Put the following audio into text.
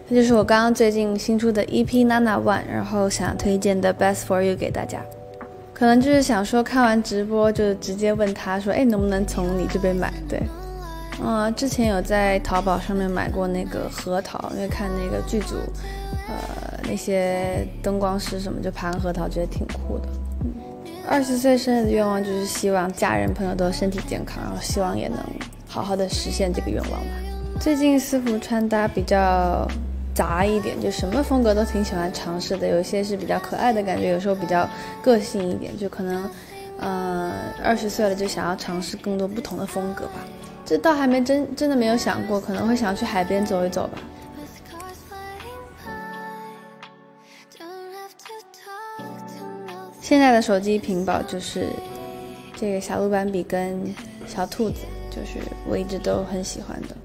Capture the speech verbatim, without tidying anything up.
这就是我刚刚最近新出的 E P Nana One， 然后想推荐的 Best For You 给大家。可能就是想说看完直播就直接问他说，哎，能不能从你这边买？对，嗯，之前有在淘宝上面买过那个核桃，因为看那个剧组，呃，那些灯光师什么就盘核桃，觉得挺酷的。嗯，二十岁生日的愿望就是希望家人朋友都身体健康，然后希望也能好好的实现这个愿望吧。最近私服穿搭比较杂一点，就什么风格都挺喜欢尝试的，有一些是比较可爱的感觉，有时候比较个性一点，就可能，呃，二十岁了就想要尝试更多不同的风格吧。这倒还没真真的没有想过，可能会想去海边走一走吧。现在的手机屏保就是这个小鹿斑比跟小兔子，就是我一直都很喜欢的。